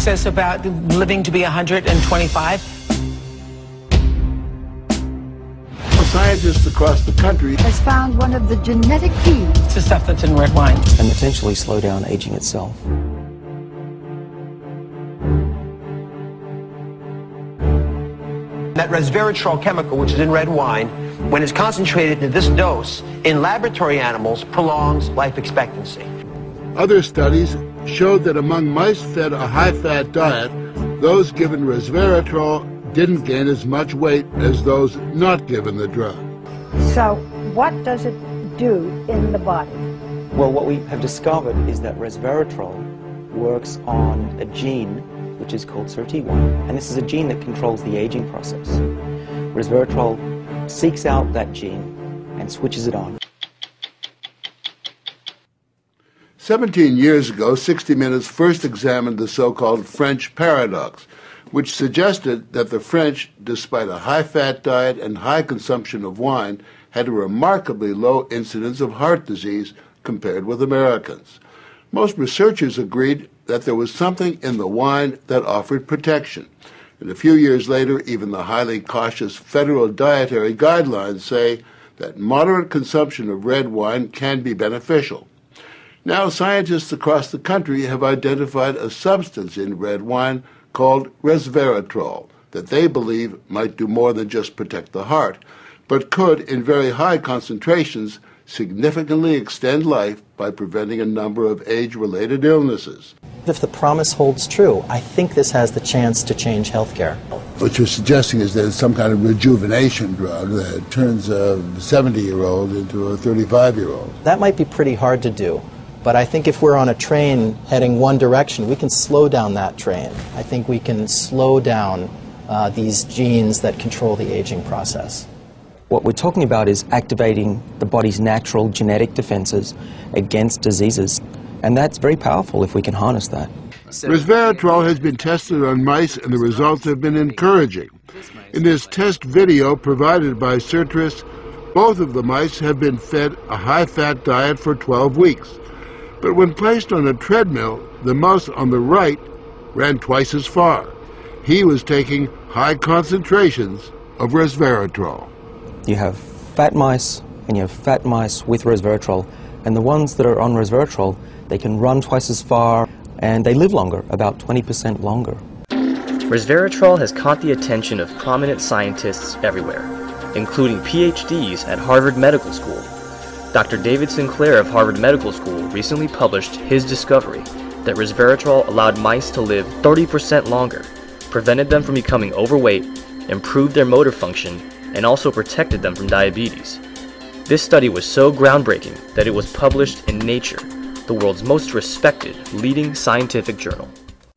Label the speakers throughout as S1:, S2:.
S1: says about living to be 125.
S2: Scientists across the country
S3: has found one of the genetic keys
S1: to stuff that's in red wine
S4: and potentially slow down aging itself.
S5: That resveratrol chemical, which is in red wine, when it's concentrated to this dose in laboratory animals, prolongs life expectancy.
S2: Other studies showed that among mice fed a high-fat diet, those given resveratrol didn't gain as much weight as those not given the drug.
S3: So what does it do in the body?
S4: Well, what we have discovered is that resveratrol works on a gene which is called SIRT1, and this is a gene that controls the aging process. Resveratrol seeks out that gene and switches it on.
S2: 17 years ago, 60 Minutes first examined the so-called French paradox, which suggested that the French, despite a high-fat diet and high consumption of wine, had a remarkably low incidence of heart disease compared with Americans. Most researchers agreed that there was something in the wine that offered protection. And a few years later, even the highly cautious federal dietary guidelines say that moderate consumption of red wine can be beneficial. Now, scientists across the country have identified a substance in red wine called resveratrol that they believe might do more than just protect the heart, but could, in very high concentrations, significantly extend life by preventing a number of age-related illnesses.
S4: If the promise holds true, I think this has the chance to change healthcare.
S2: What you're suggesting is that it's some kind of rejuvenation drug that turns a 70-year-old into a 35-year-old.
S4: That might be pretty hard to do. But I think if we're on a train heading one direction, we can slow down that train. I think we can slow down these genes that control the aging process. What we're talking about is activating the body's natural genetic defenses against diseases, and that's very powerful if we can harness that.
S2: Resveratrol has been tested on mice, and the results have been encouraging. In this test video provided by Sirtris, both of the mice have been fed a high-fat diet for 12 weeks. But when placed on a treadmill, the mouse on the right ran twice as far. He was taking high concentrations of resveratrol.
S4: You have fat mice, and you have fat mice with resveratrol, and the ones that are on resveratrol, they can run twice as far, and they live longer, about 20% longer.
S6: Resveratrol has caught the attention of prominent scientists everywhere, including PhDs at Harvard Medical School. Dr. David Sinclair of Harvard Medical School recently published his discovery that resveratrol allowed mice to live 30% longer, prevented them from becoming overweight, improved their motor function, and also protected them from diabetes. This study was so groundbreaking that it was published in Nature, the world's most respected leading scientific journal.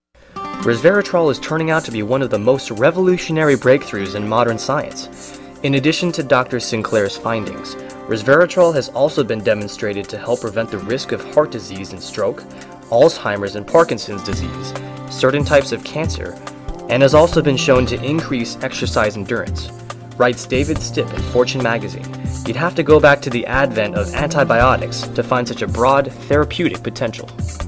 S6: Resveratrol is turning out to be one of the most revolutionary breakthroughs in modern science. In addition to Dr. Sinclair's findings, resveratrol has also been demonstrated to help prevent the risk of heart disease and stroke, Alzheimer's and Parkinson's disease, certain types of cancer, and has also been shown to increase exercise endurance. Writes David Stipp in Fortune magazine, you'd have to go back to the advent of antibiotics to find such a broad therapeutic potential.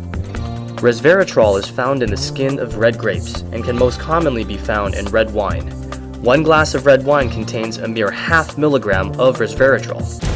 S6: Resveratrol is found in the skin of red grapes and can most commonly be found in red wine. 1 glass of red wine contains a mere 0.5 milligram of resveratrol.